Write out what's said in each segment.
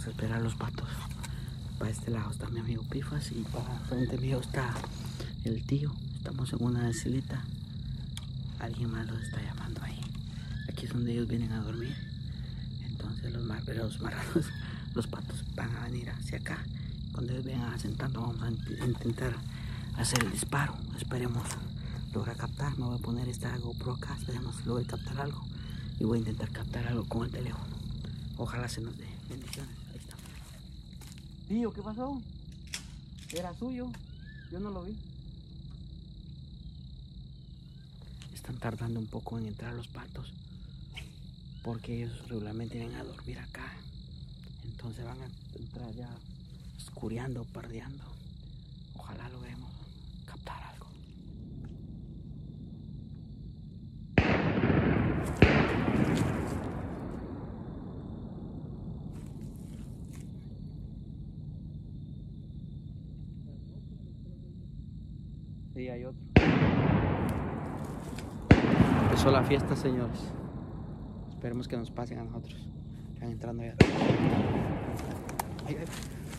vamos a esperar a los patos. Para este lado está mi amigo Pifas y para frente mío está el tío. Estamos en una islita. Alguien más los está llamando ahí. Aquí es donde ellos vienen a dormir. Entonces los patos van a venir hacia acá. Cuando ellos vengan asentando vamos a intentar hacer el disparo. Esperemos lograr captar. Me voy a poner esta GoPro acá. Esperemos lograr captar algo. Y voy a intentar captar algo con el teléfono. Ojalá se nos dé. Bendiciones. Ahí está. Tío, ¿qué pasó? Era suyo. Yo no lo vi. Están tardando un poco en entrar los patos. Porque ellos regularmente vienen a dormir acá. Entonces van a entrar ya escureando, pardeando. Ojalá logremos captar algo. Sí, hay otro. Empezó la fiesta, señores. Esperemos que nos pasen a nosotros. Están entrando ya. Ahí, ahí.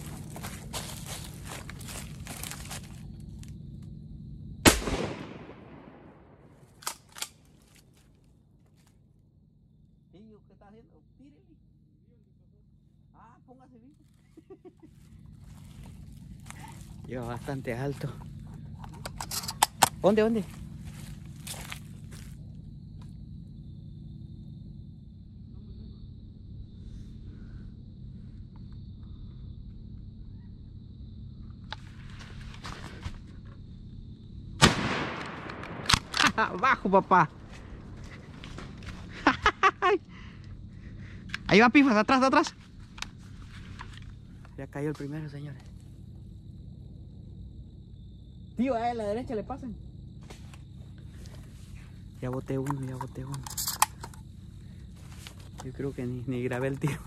Tío, ¿qué está haciendo? Tírele. Ah, póngase bien. Lleva bastante alto. ¿Dónde? ¿Dónde? Abajo, papá. Ahí va Pifas, atrás, atrás. Ya cayó el primero, señores. Tío, a la derecha le pasan. Ya boté uno, ya boté uno. Yo creo que ni grabé el tiro.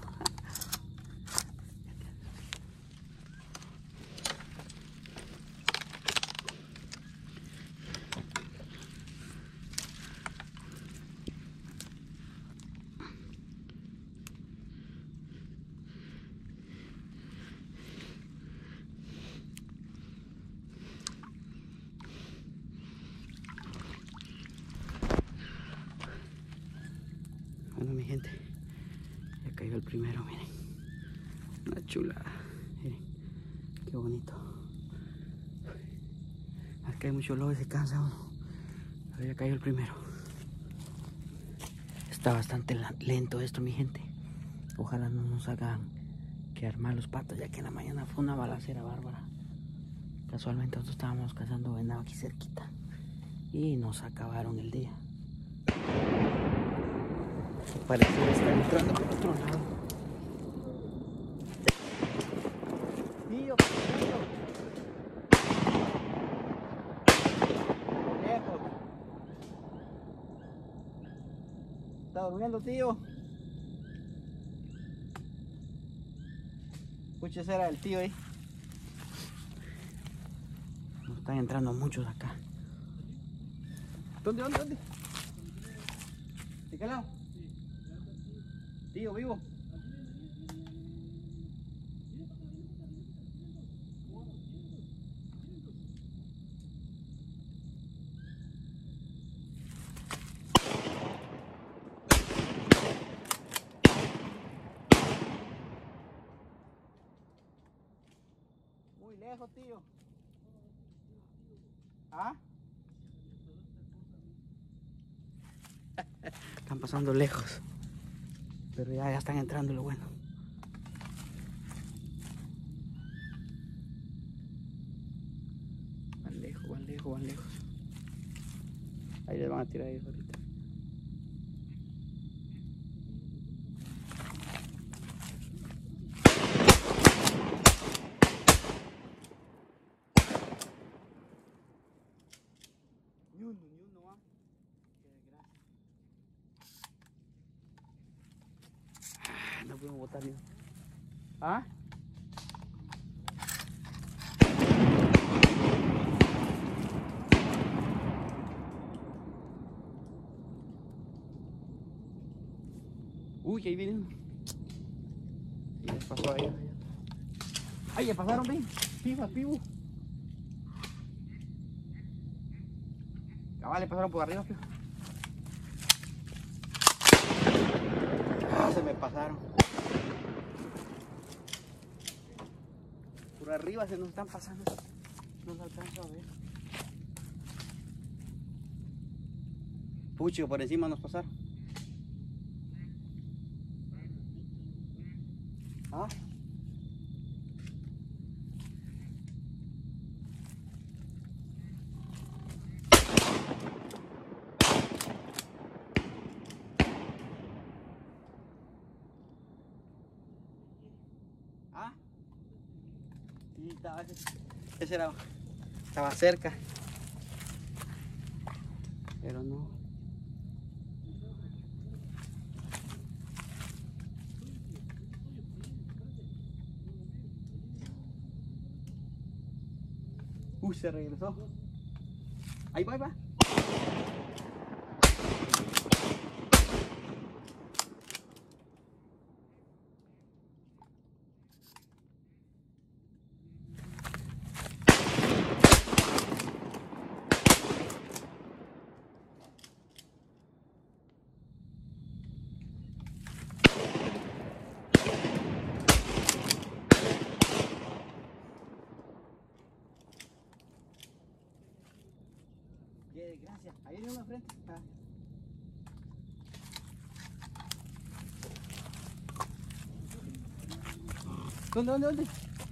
Bueno, mi gente, ya cayó el primero, miren. Una chulada. Miren, qué bonito. Acá hay mucho lobo y se cansa uno. Pero ya cayó el primero. Está bastante lento esto, mi gente. Ojalá no nos hagan quedar mal los patos, ya que en la mañana fue una balacera bárbara. Casualmente nosotros estábamos cazando venado aquí cerquita y nos acabaron el día. Parece que están entrando por otro lado. Tío, lejos. ¿Está durmiendo, tío? Pucha, ese era el tío ahí. Nos están entrando muchos acá. ¿Dónde? ¿De qué lado? Tío, vivo. Muy lejos, tío. ¿Ah? Están pasando lejos. Pero ya están entrando, lo bueno. Van lejos. Ahí les van a tirar ellos ahorita. Ni uno, ¿ah? Qué desgracia. No podemos botar ni uno. ¿Ah? Uy, ahí vienen. pasó ahí. Ay, ya pasaron, ven. Pibas, pibu. Cabal, le pasaron por arriba, pibu. Ah, se me pasaron. Por arriba se nos están pasando. No se alcanza a ver. Pucho, por encima nos pasaron. ¿Ah? ¿Ah? Sí, estaba cerca. Pero no. Uy, se regresó. Ahí va, ahí va. Gracias. Ahí viene una frente. Ah. ¿Dónde?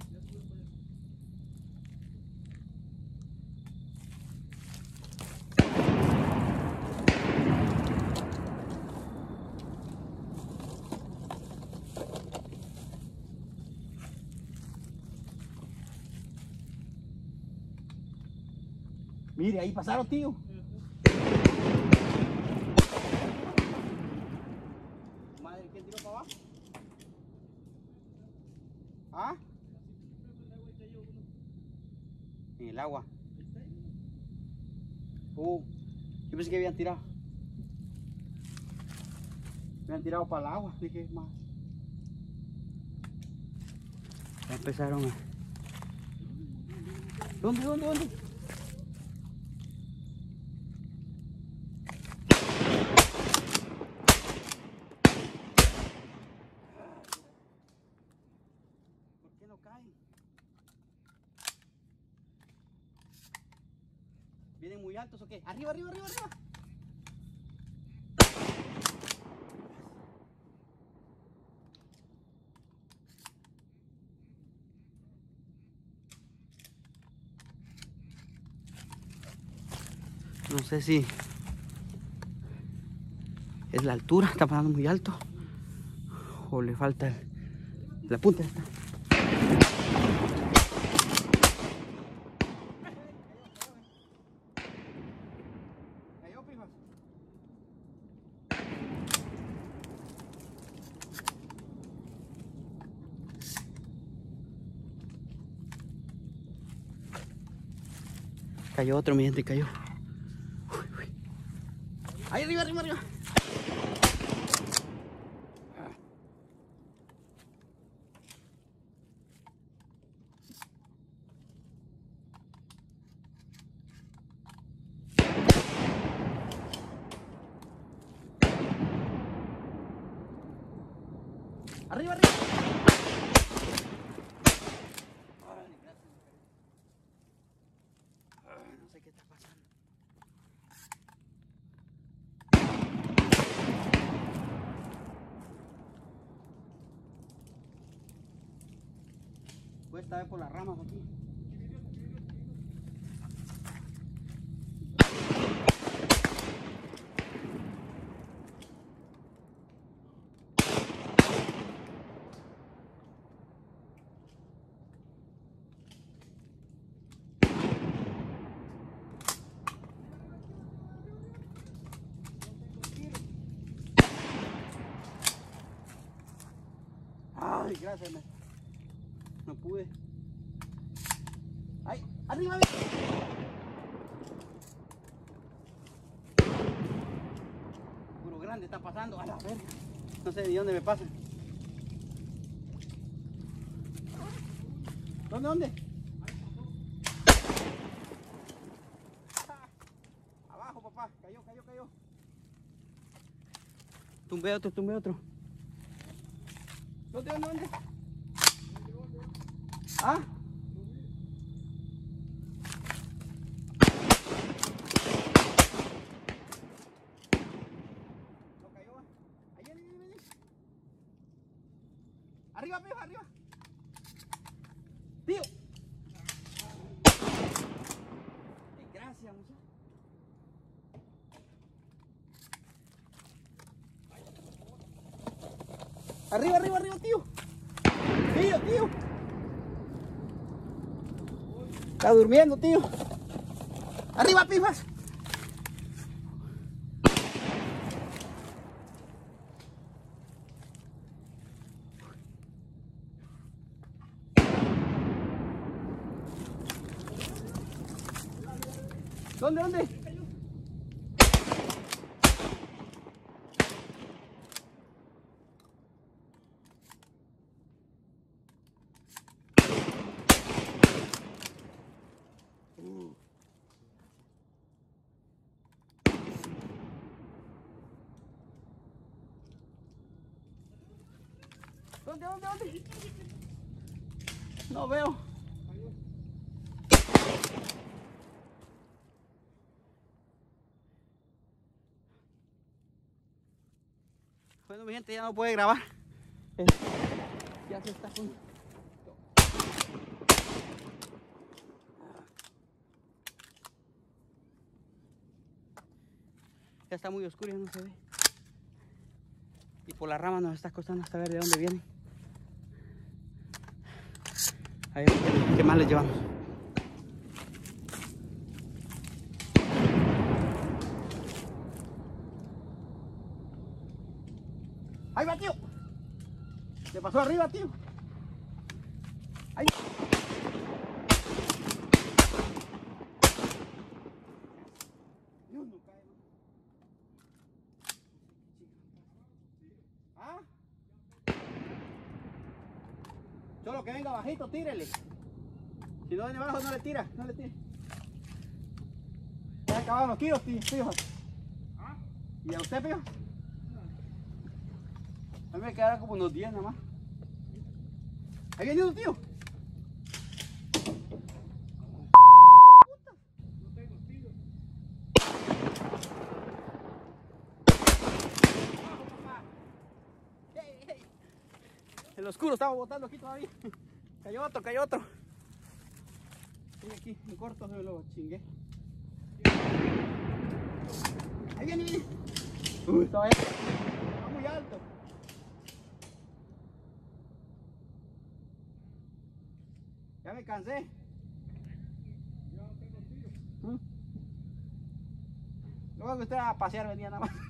Mire, ahí pasaron, tío. Madre, ¿quién tiró para abajo? ¿Ah? En el agua. Yo pensé que habían tirado. Habían tirado para el agua. Dije, más. Ya empezaron a... ¿Dónde? ¿Por qué no caen? ¿Vienen muy altos o qué? ¡Arriba! No sé si es la altura, está pasando muy alto, o le falta la punta esta. Cayó, pijos. Cayó otro, mi gente, cayó. Uy. Ahí arriba. Arriba. Órale, gracias. No sé qué está pasando. Pues esta vez por las ramas aquí. Ay, gracias, no pude. ¡Ay! ¡Arriba! Puro grande está pasando. A la verga. No sé de dónde me pasa. ¿Dónde? Abajo, papá. Cayó. Tumbé otro. ¿Dónde? ¿Ah? No cayó. Ahí viene. Arriba. Tío. Gracias, muchacho. Arriba, tío. Tío. Está durmiendo, tío. Arriba, Pifas. ¿Dónde? ¿Dónde? No veo. Bueno, mi gente, ya no puede grabar. Ya se está con... Ya está muy oscuro, ya no se ve. Y por la rama nos está costando hasta ver de dónde vienen. A ver, ¿qué más les llevamos? Ahí va, tío. Se pasó arriba, tío. Ahí. ¿Ah? Solo que venga bajito, tírele. Si no viene abajo, no le tira. Ya acabaron los tiros, tío. ¿Ah? ¿Y a usted, tío? A mí me quedaron como unos 10 nada más. Ahí viene uno, tío. No tengo tiros. Abajo, papá. Hey. En lo oscuro estaba botando aquí todavía. Cayó otro. Estoy aquí en corto, se lo chingué. Ahí viene. Uy, está muy alto. Ya me cansé. Ya no tengo tiro. Luego que usted a pasear venía nada más.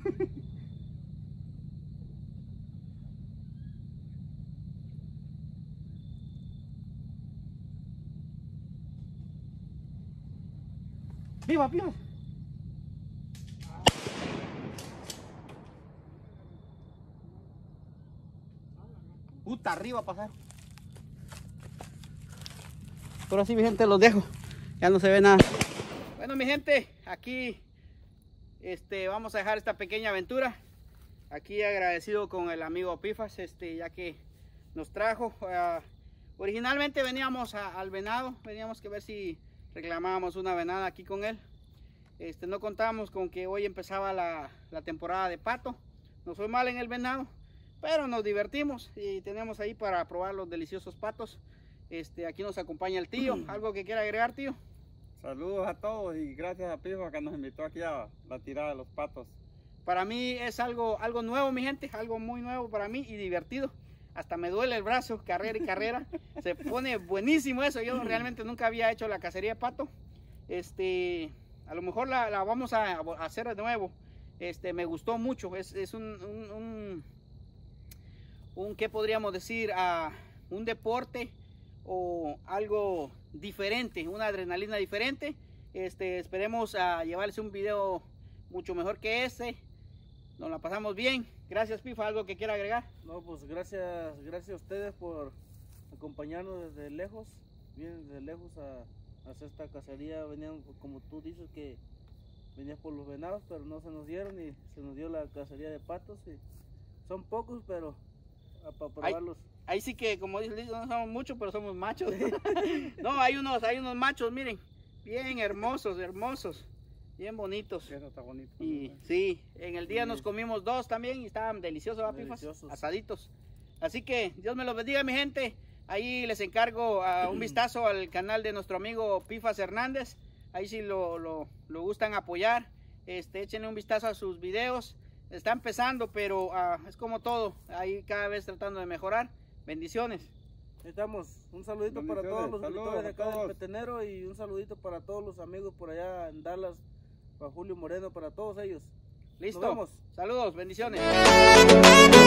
¡Viva! Puta, arriba a pasar. Ahora sí, mi gente, los dejo. Ya no se ve nada. Bueno, mi gente, aquí vamos a dejar esta pequeña aventura. Aquí agradecido con el amigo Pifas, ya que nos trajo. Originalmente veníamos al venado, veníamos que ver si reclamábamos una venada aquí con él. No contábamos con que hoy empezaba la temporada de pato. Nos fue mal en el venado, pero nos divertimos y tenemos ahí para probar los deliciosos patos. Aquí nos acompaña el tío. ¿Algo que quiera agregar, tío? Saludos a todos y gracias a Pifas que nos invitó aquí a la tirada de los patos. Para mí es algo nuevo, mi gente, algo muy nuevo para mí y divertido. Hasta me duele el brazo, carrera. Se pone buenísimo eso. Yo realmente nunca había hecho la cacería de pato. A lo mejor la vamos a hacer de nuevo. Me gustó mucho. Es un ¿qué podríamos decir? Un deporte o algo diferente, una adrenalina diferente. Esperemos a llevarles un video mucho mejor que este. Nos la pasamos bien. Gracias, Pifa. ¿Algo que quiera agregar? No, pues gracias a ustedes por acompañarnos desde lejos. vienen de lejos a hacer esta cacería. Venían, como tú dices, que venían por los venados, pero no se nos dieron y se nos dio la cacería de patos. Y son pocos, pero para probarlos. Ahí sí que, como dice, no somos muchos, pero somos machos. No, hay unos machos, miren, bien hermosos, bien bonitos. Eso está bonito. Y sí, en el día nos comimos 2 también y estaban deliciosos, ¿va, Pifas? Asaditos. Así que Dios me los bendiga, mi gente. Ahí les encargo un vistazo al canal de nuestro amigo Pifas Hernández. Ahí si lo gustan apoyar, échenle un vistazo a sus videos. Está empezando, pero es como todo, ahí cada vez tratando de mejorar. Bendiciones. Estamos, un saludito para todos los suscriptores de acá del Petenero y un saludito para todos los amigos por allá en Dallas, para Julio Moreno, para todos ellos. Listo. Nos vemos. Saludos, bendiciones.